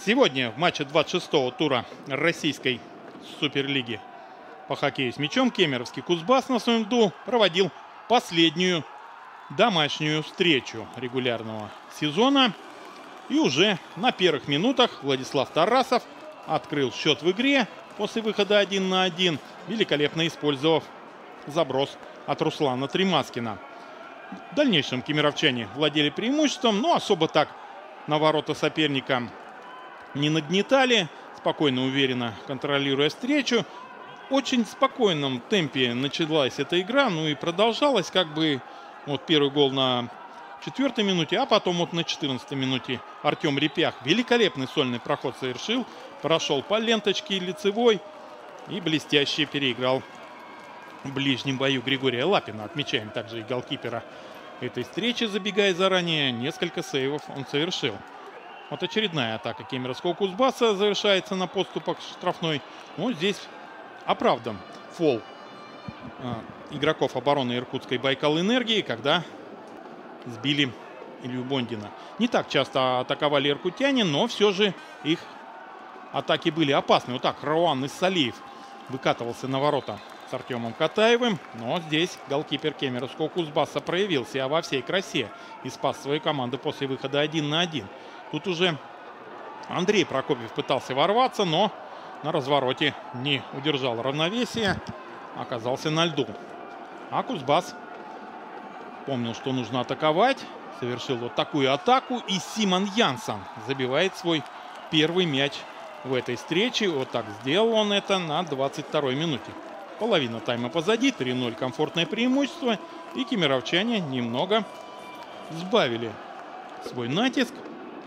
Сегодня в матче 26-го тура российской суперлиги по хоккею с мячом кемеровский Кузбасс на своем льду проводил последнюю домашнюю встречу регулярного сезона. И уже на первых минутах Владислав Тарасов открыл счет в игре после выхода 1 на 1, великолепно использовав заброс от Руслана Тримаскина. В дальнейшем кемеровчане владели преимуществом, но особо так на ворота соперника не нагнетали, спокойно, уверенно контролируя встречу. В очень спокойном темпе началась эта игра, ну и продолжалась как бы вот первый гол на 4-й минуте, а потом вот на 14-й минуте Артем Репях великолепный сольный проход совершил, прошел по ленточке лицевой и блестяще переиграл в ближнем бою Григория Лапина. Отмечаем также и голкипера этой встречи, забегая заранее, несколько сейвов он совершил. Вот очередная атака кемеровского Кузбасса завершается на подступах штрафной. Но здесь оправдан фол игроков обороны иркутской Байкал-Энергии, когда сбили Илью Бондина. Не так часто атаковали иркутяне, но все же их атаки были опасны. Вот так Рауан Иссалиев выкатывался на ворота с Артемом Катаевым. Но здесь голкипер кемеровского Кузбасса проявил себя во всей красе и спас свою команду после выхода 1 на 1. Тут уже Андрей Прокопьев пытался ворваться, но на развороте не удержал равновесие, оказался на льду. А Кузбасс помнил, что нужно атаковать, совершил вот такую атаку, и Симон Янсон забивает свой первый мяч в этой встрече. Вот так сделал он это на 22-й минуте. Половина тайма позади, 3-0 комфортное преимущество, и кемеровчане немного сбавили свой натиск.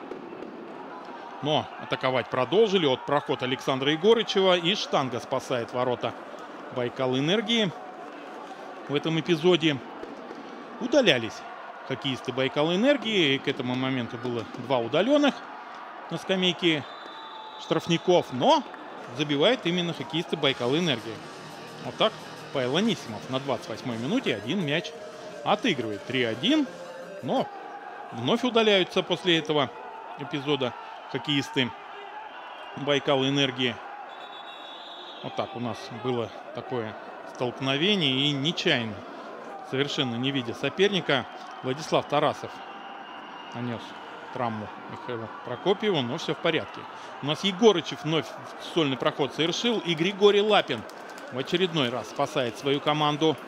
Но атаковать продолжили. От проход Александра Егорычева, и штанга спасает ворота Байкал-Энергии. В этом эпизоде удалялись хоккеисты Байкал-Энергии. И к этому моменту было 2 удаленных на скамейке штрафников. Но забивает именно хоккеисты Байкал-Энергии. Вот так Павел Анисимов на 28-й минуте один мяч отыгрывает. 3-1. Но вновь удаляются после этого эпизода хоккеисты Байкал-Энергии. Вот так у нас было такое столкновение, и нечаянно, совершенно не видя соперника, Владислав Тарасов нанес травму Михаилу Прокопьеву, но все в порядке. У нас Егорычев вновь сольный проход совершил, и Григорий Лапин в очередной раз спасает свою команду.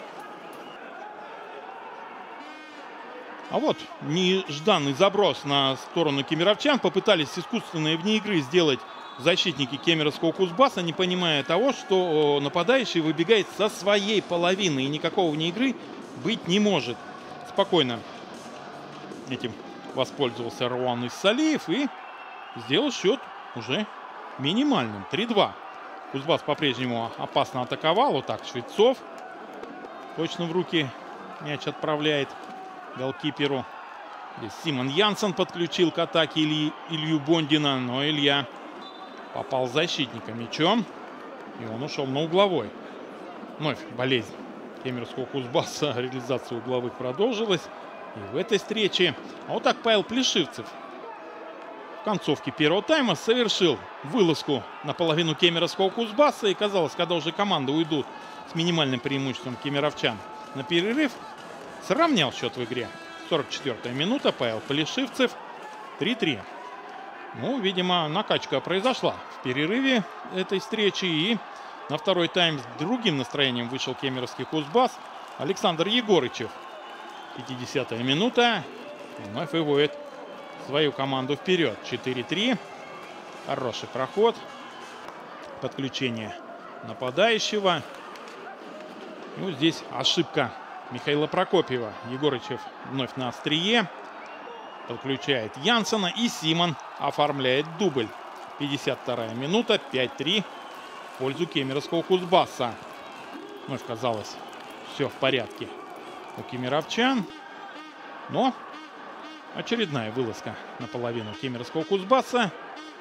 А вот нежданный заброс на сторону кемеровчан. Попытались искусственные вне игры сделать защитники кемеровского Кузбасса, не понимая того, что нападающий выбегает со своей половины, и никакого вне игры быть не может. Спокойно этим воспользовался Рауан Иссалиев и сделал счет уже минимальным. 3-2. Кузбасс по-прежнему опасно атаковал. Вот так Швецов точно в руки мяч отправляет голкиперу. Здесь Симон Янсон подключил к атаке Илью Бондина, но Илья попал защитника мячом, и он ушел на угловой. Вновь болезнь кемеровского Кузбасса, реализация угловых продолжилась и в этой встрече. А вот так Павел Плешивцев в концовке первого тайма совершил вылазку на половину кемеровского Кузбасса, и казалось, когда уже команды уйдут с минимальным преимуществом кемеровчан на перерыв, сравнял счет в игре. 44-я минута. Павел Плешивцев. 3-3. Ну, видимо, накачка произошла в перерыве этой встречи. И на второй тайм с другим настроением вышел кемеровский Кузбасс. Александр Егорычев. 50-я минута. Вновь выводит свою команду вперед. 4-3. Хороший проход. Подключение нападающего. Ну, здесь ошибка Михаила Прокопьева. Егорычев вновь на острие. Подключает Янсона, и Симон оформляет дубль. 52-я минута. 5-3 в пользу кемеровского Кузбасса. Вновь казалось, все в порядке у кемеровчан. Но очередная вылазка на половину кемеровского Кузбасса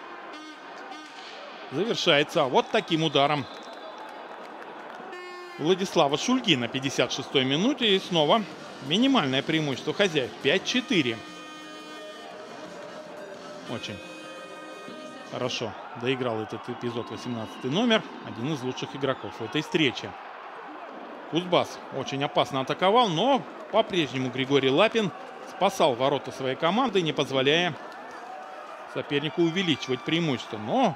завершается вот таким ударом Владислава Шульги на 56-й минуте. И снова минимальное преимущество хозяев. 5-4. Очень хорошо доиграл этот эпизод 18-й номер. Один из лучших игроков в этой встрече. Кузбасс очень опасно атаковал, но по-прежнему Григорий Лапин спасал ворота своей команды, не позволяя сопернику увеличивать преимущество. Но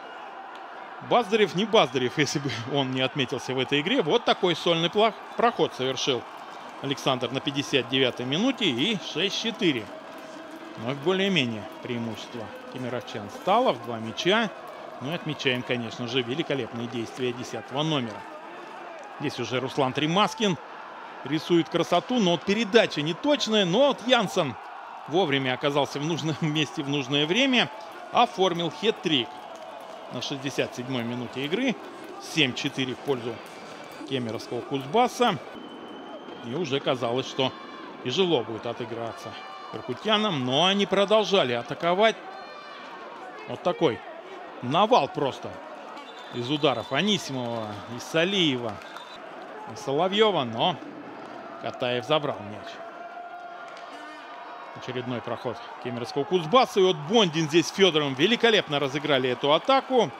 Баздарев не Баздарев, если бы он не отметился в этой игре. Вот такой сольный проход совершил Александр на 59-й минуте, и 6-4. Но более-менее преимущество кемеровчан стало в 2 мяча. Ну и отмечаем, конечно же, великолепные действия 10-го номера. Здесь уже Руслан Тримаскин рисует красоту, но вот передача неточная. Но вот Янсен вовремя оказался в нужном месте в нужное время. Оформил хет-трик на 67-й минуте игры. 7-4 в пользу кемеровского Кузбасса. И уже казалось, что тяжело будет отыграться иркутянам. Но они продолжали атаковать. Вот такой навал просто из ударов Анисимова, из Салиева, из Соловьева. Но Катаев забрал мяч. Очередной проход кемеровского Кузбасса. И вот Бондин здесь с Федоровым великолепно разыграли эту атаку.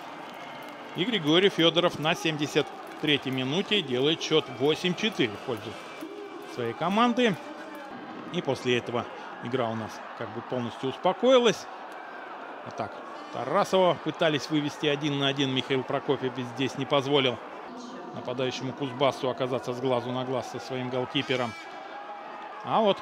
И Григорий Федоров на 73-й минуте делает счет 8-4 в пользу своей команды. И после этого игра у нас как бы полностью успокоилась. А так, Тарасова пытались вывести 1 на 1. Михаил Прокофьев здесь не позволил нападающему Кузбассу оказаться с глазу на глаз со своим голкипером. А вот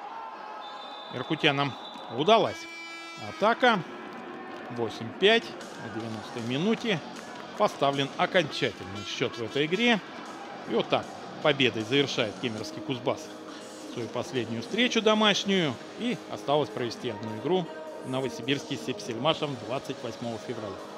иркутянам удалась атака. 8-5 на 90-й минуте. Поставлен окончательный счет в этой игре. И вот так победой завершает кемеровский Кузбасс свою последнюю встречу домашнюю. И осталось провести одну игру в Новосибирске с Сепсельмашем 28 февраля.